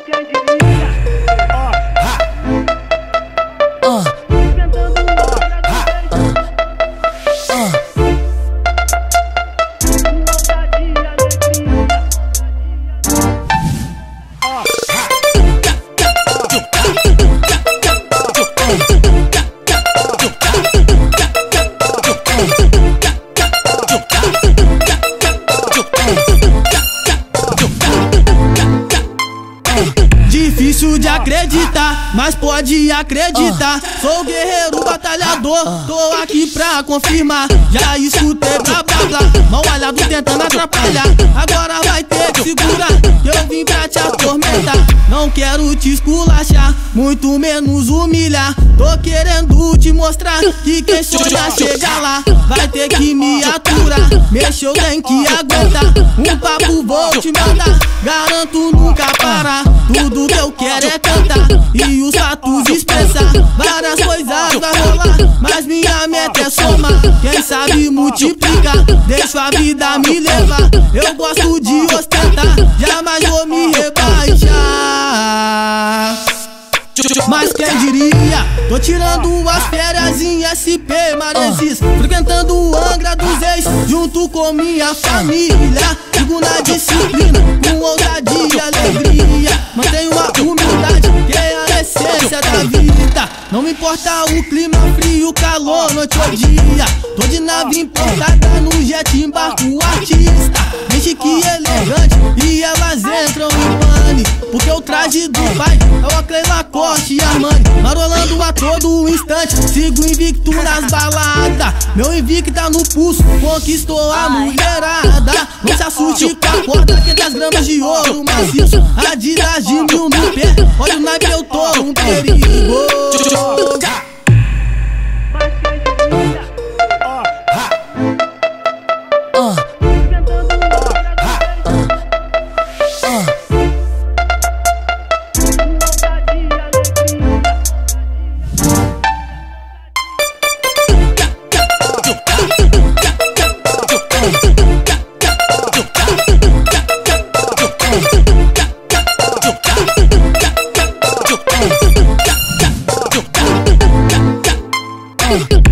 quem diria? Difícil de acreditar, mas pode acreditar. Sou guerreiro batalhador, tô aqui pra confirmar. Já escutei blá blá blá, mal olhado tentando atrapalhar. Agora vai ter que segurar, que eu vim pra te atormentar. Não quero te esculachar, muito menos humilhar. Tô querendo te mostrar que quem sonha chega lá. Vai ter que me aturar, mexeu tem que aguentar. Um papo vou te mandar, garanto nunca parar. Tudo que eu quero é cantar e os fatos expressar. Várias coisas vai rolar, mas minha meta é somar. Quem sabe multiplicar, deixa a vida me levar. Eu gosto de ostentar, jamais vou me rebaixar. Mas quem diria, tô tirando as férias em SP Maresias, frequentando o Angra dos Reis, junto com minha família. Sigo na disciplina, com ousadia e alegria. Mantenho a humildade, que é a essência da vida. Não me importa o clima frio, calor, noite ou dia. Tô de nave importada no jet, embarco artista. Bem chique e elegante, e elas entram em pane, porque o traje do pai é o Oakley, Lacoste e Armani. Marolando a todo instante, sigo invicto nas baladas. Meu invicto tá no pulso, conquistou a mulherada. Não se assuste com a corda, 500 gramas de ouro maciço, Adidas de 1000 no pé. Olha o naipe, eu tô um perigo. Oh.